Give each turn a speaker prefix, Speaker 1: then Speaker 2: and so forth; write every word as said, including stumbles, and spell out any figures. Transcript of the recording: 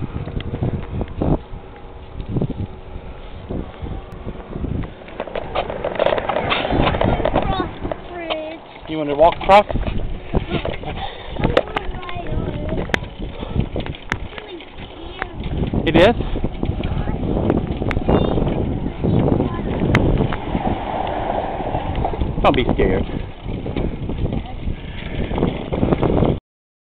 Speaker 1: You want to walk across? It is? Don't be scared.